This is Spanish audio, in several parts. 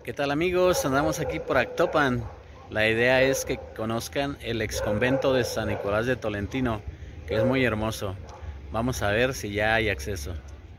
¿Qué tal amigos? Andamos aquí por Actopan. La idea es que conozcan el ex convento de San Nicolás de Tolentino, que es muy hermoso. Vamos a ver si ya hay acceso.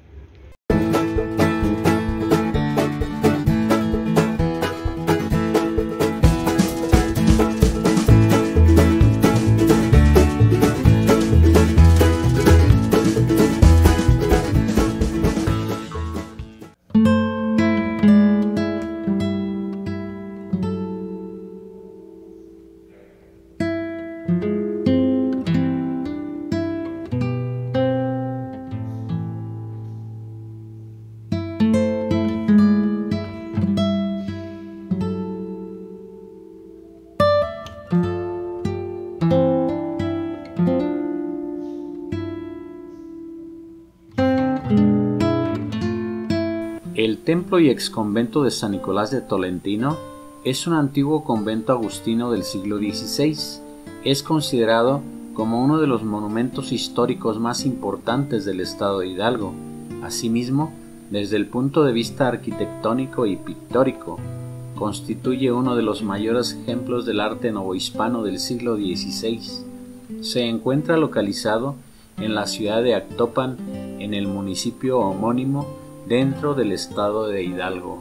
El templo y exconvento de San Nicolás de Tolentino es un antiguo convento agustino del siglo XVI. Es considerado como uno de los monumentos históricos más importantes del estado de Hidalgo. Asimismo, desde el punto de vista arquitectónico y pictórico, constituye uno de los mayores ejemplos del arte novohispano del siglo XVI. Se encuentra localizado en la ciudad de Actopan, en el municipio homónimo, dentro del estado de Hidalgo.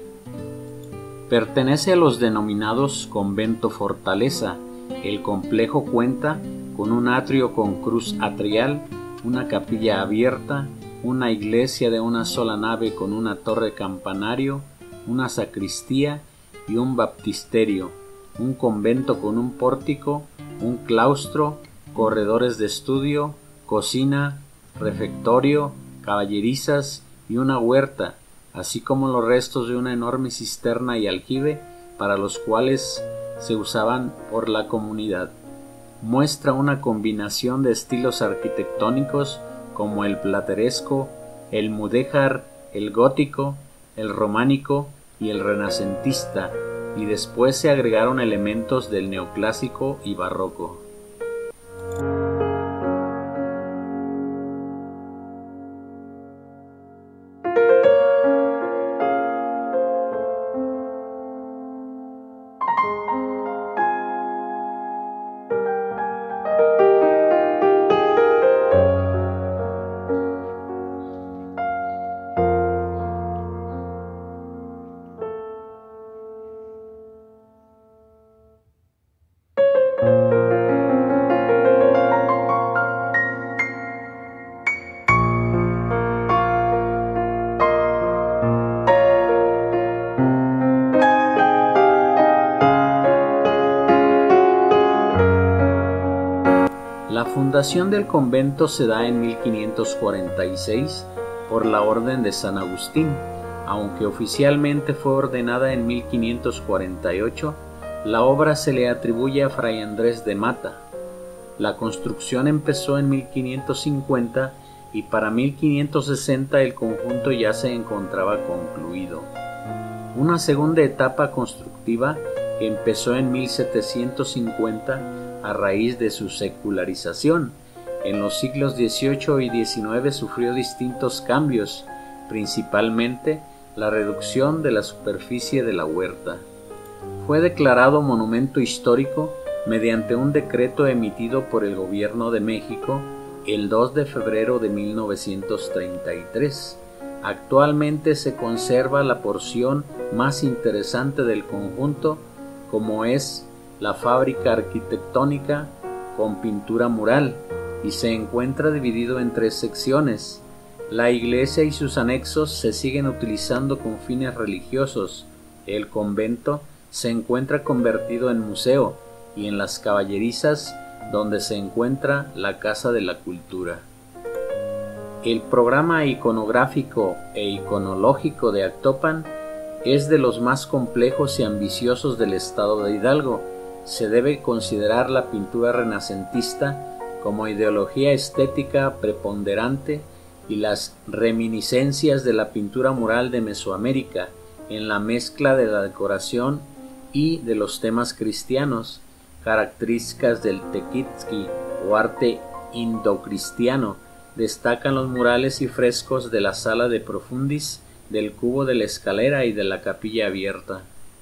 Pertenece a los denominados convento fortaleza. El complejo cuenta con un atrio con cruz atrial, una capilla abierta, una iglesia de una sola nave con una torre campanario, una sacristía y un baptisterio, un convento con un pórtico, un claustro, corredores de estudio, cocina, refectorio, caballerizas y una huerta, así como los restos de una enorme cisterna y aljibe para los cuales se usaban por la comunidad. Muestra una combinación de estilos arquitectónicos como el plateresco, el mudéjar, el gótico, el románico y el renacentista, y después se agregaron elementos del neoclásico y barroco. La fundación del convento se da en 1546 por la Orden de San Agustín, aunque oficialmente fue ordenada en 1548, la obra se le atribuye a Fray Andrés de Mata. La construcción empezó en 1550 y para 1560 el conjunto ya se encontraba concluido. Una segunda etapa constructiva empezó en 1750 a raíz de su secularización. En los siglos XVIII y XIX sufrió distintos cambios, principalmente la reducción de la superficie de la huerta. Fue declarado monumento histórico mediante un decreto emitido por el Gobierno de México el 2 de febrero de 1933. Actualmente se conserva la porción más interesante del conjunto, como es la fábrica arquitectónica con pintura mural, y se encuentra dividido en 3 secciones. La iglesia y sus anexos se siguen utilizando con fines religiosos. El convento se encuentra convertido en museo, y en las caballerizas donde se encuentra la Casa de la Cultura. El programa iconográfico e iconológico de Actopan es de los más complejos y ambiciosos del estado de Hidalgo. Se debe considerar la pintura renacentista como ideología estética preponderante y las reminiscencias de la pintura mural de Mesoamérica en la mezcla de la decoración y de los temas cristianos, características del tequitqui o arte indocristiano. Destacan los murales y frescos de la Sala de Profundis del cubo de la escalera y de la capilla abierta.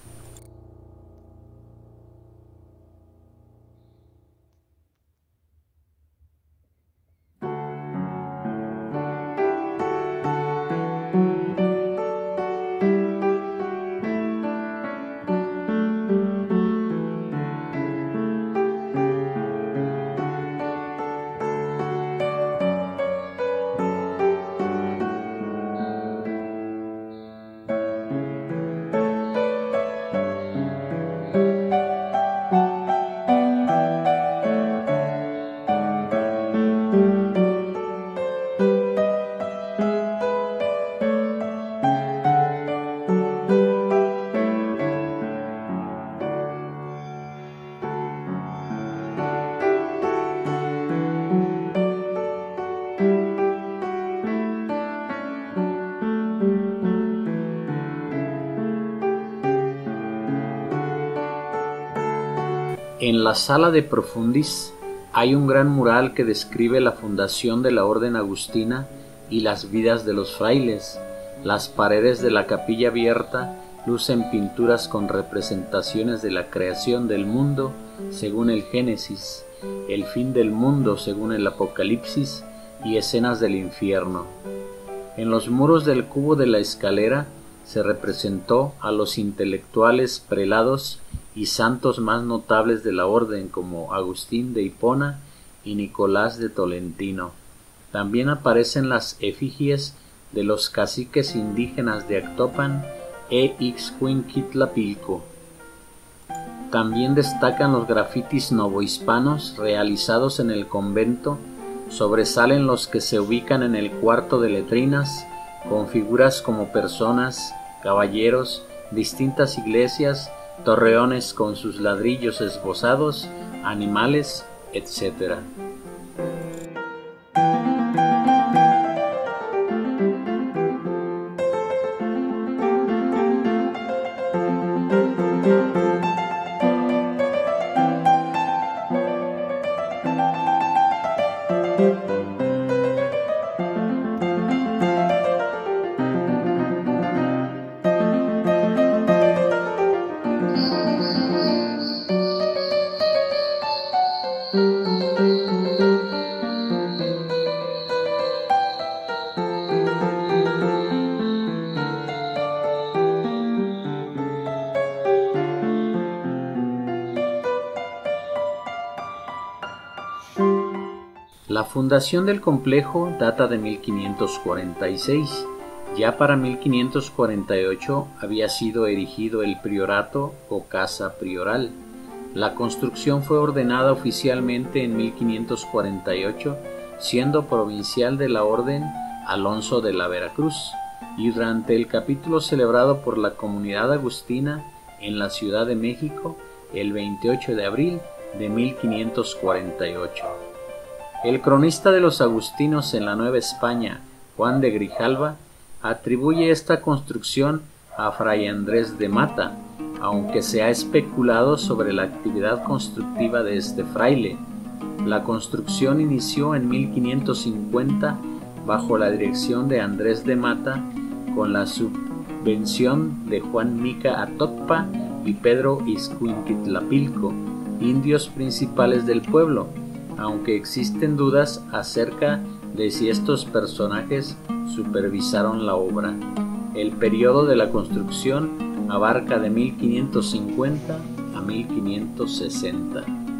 En la sala de Profundis hay un gran mural que describe la fundación de la orden agustina y las vidas de los frailes. Las paredes de la capilla abierta lucen pinturas con representaciones de la creación del mundo según el Génesis, el fin del mundo según el Apocalipsis y escenas del infierno. En los muros del cubo de la escalera se representó a los intelectuales, prelados y santos más notables de la orden, como Agustín de Hipona y Nicolás de Tolentino. También aparecen las efigies de los caciques indígenas de Actopan e Ixcuinquitlapilco. También destacan los grafitis novohispanos realizados en el convento. Sobresalen los que se ubican en el cuarto de letrinas, con figuras como personas, caballeros, distintas iglesias, torreones con sus ladrillos esbozados, animales, etc. La fundación del complejo data de 1546. Ya para 1548 había sido erigido el priorato o casa prioral. La construcción fue ordenada oficialmente en 1548, siendo provincial de la orden Alonso de la Veracruz, y durante el capítulo celebrado por la comunidad agustina en la Ciudad de México el 28 de abril de 1548. El cronista de los agustinos en la Nueva España, Juan de Grijalva, atribuye esta construcción a Fray Andrés de Mata, aunque se ha especulado sobre la actividad constructiva de este fraile. La construcción inició en 1550 bajo la dirección de Andrés de Mata, con la subvención de Juan Mica Atotpa y Pedro Ixcuinquitlapilco, indios principales del pueblo, aunque existen dudas acerca de si estos personajes supervisaron la obra. El periodo de la construcción abarca de 1550 a 1560.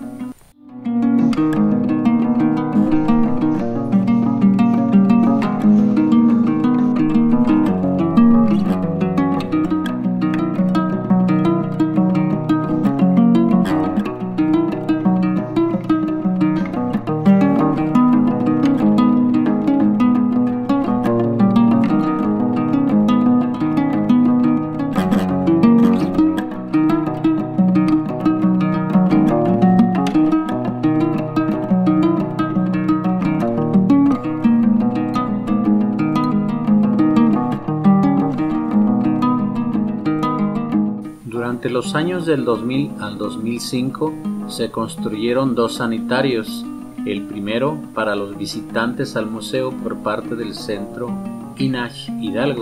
Durante los años del 2000 al 2005 se construyeron dos sanitarios, el primero para los visitantes al museo por parte del Centro INAH Hidalgo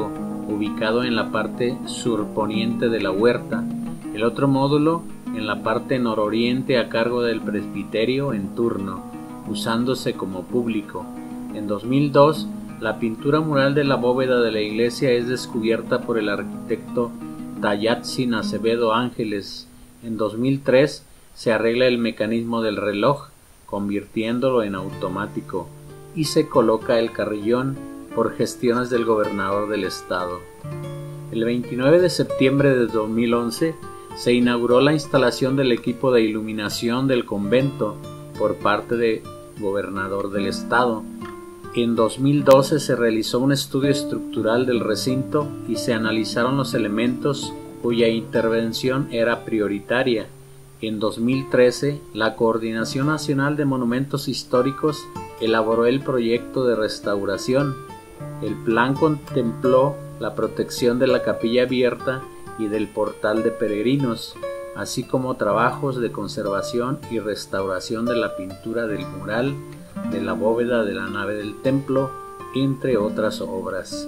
ubicado en la parte surponiente de la huerta, el otro módulo en la parte nororiente a cargo del presbiterio en turno, usándose como público. En 2002, la pintura mural de la bóveda de la iglesia es descubierta por el arquitecto Tayatzin Acevedo Ángeles. En 2003 se arregla el mecanismo del reloj, convirtiéndolo en automático, y se coloca el carrillón por gestiones del gobernador del estado. El 29 de septiembre de 2011 se inauguró la instalación del equipo de iluminación del convento por parte del gobernador del estado. En 2012 se realizó un estudio estructural del recinto y se analizaron los elementos cuya intervención era prioritaria. En 2013, la Coordinación Nacional de Monumentos Históricos elaboró el proyecto de restauración. El plan contempló la protección de la capilla abierta y del portal de peregrinos, así como trabajos de conservación y restauración de la pintura del mural de la bóveda de la nave del templo, entre otras obras.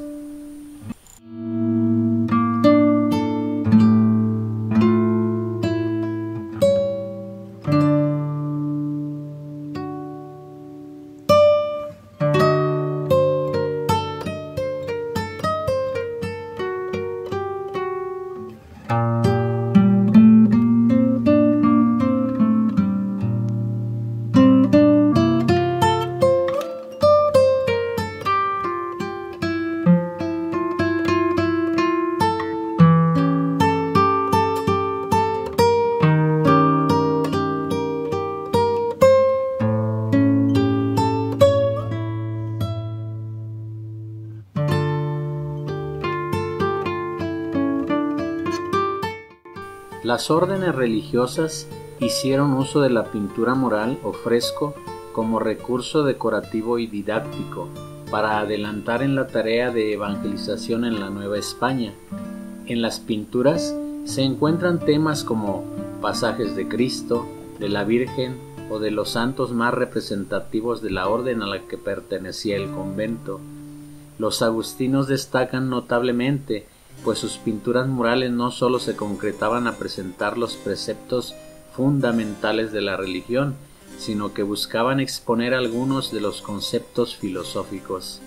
Las órdenes religiosas hicieron uso de la pintura mural o fresco como recurso decorativo y didáctico para adelantar en la tarea de evangelización en la Nueva España. En las pinturas se encuentran temas como pasajes de Cristo, de la Virgen o de los santos más representativos de la orden a la que pertenecía el convento. Los agustinos destacan notablemente, pues sus pinturas murales no sólo se concretaban a presentar los preceptos fundamentales de la religión, sino que buscaban exponer algunos de los conceptos filosóficos.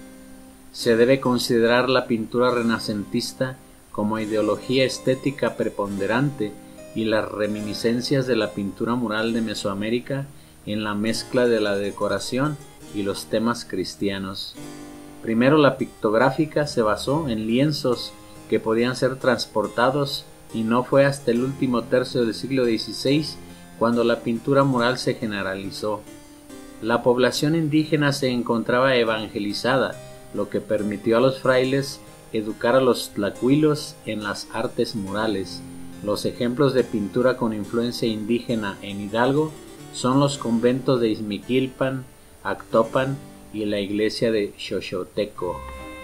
Se debe considerar la pintura renacentista como ideología estética preponderante y las reminiscencias de la pintura mural de Mesoamérica en la mezcla de la decoración y los temas cristianos. Primero, la pictográfica se basó en lienzos que podían ser transportados y no fue hasta el último tercio del siglo XVI cuando la pintura mural se generalizó. La población indígena se encontraba evangelizada, lo que permitió a los frailes educar a los tlacuilos en las artes murales. Los ejemplos de pintura con influencia indígena en Hidalgo son los conventos de Izmiquilpan, Actopan y la iglesia de Xochoteco.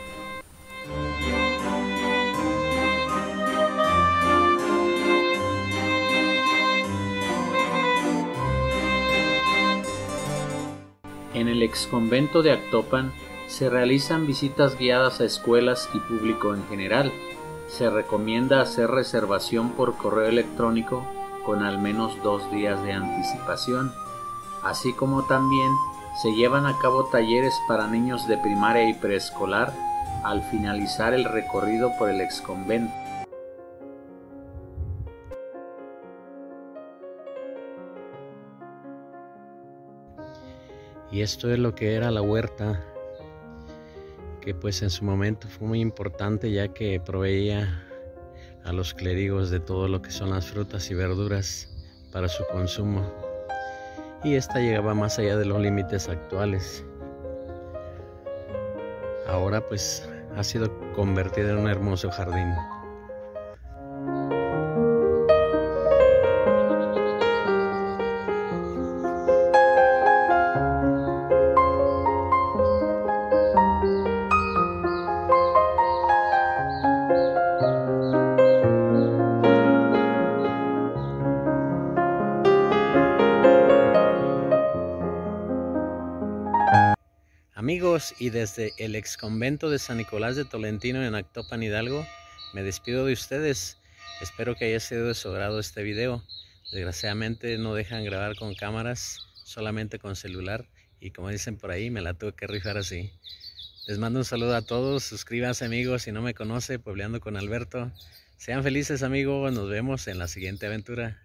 En el exconvento de Actopan se realizan visitas guiadas a escuelas y público en general. Se recomienda hacer reservación por correo electrónico con al menos 2 días de anticipación, así como también se llevan a cabo talleres para niños de primaria y preescolar al finalizar el recorrido por el exconvento. Y esto es lo que era la huerta, que pues en su momento fue muy importante, ya que proveía a los clérigos de todo lo que son las frutas y verduras para su consumo, y esta llegaba más allá de los límites actuales. Ahora pues ha sido convertida en un hermoso jardín. Amigos, amigos, y desde el ex convento de San Nicolás de Tolentino en Actopan, Hidalgo, me despido de ustedes. Espero que haya sido de su agrado este video. Desgraciadamente no dejan grabar con cámaras, solamente con celular, y como dicen por ahí, me la tuve que rifar así. Les mando un saludo a todos, suscríbanse amigos si no me conoce, Puebleando con Alberto. Sean felices amigos, nos vemos en la siguiente aventura.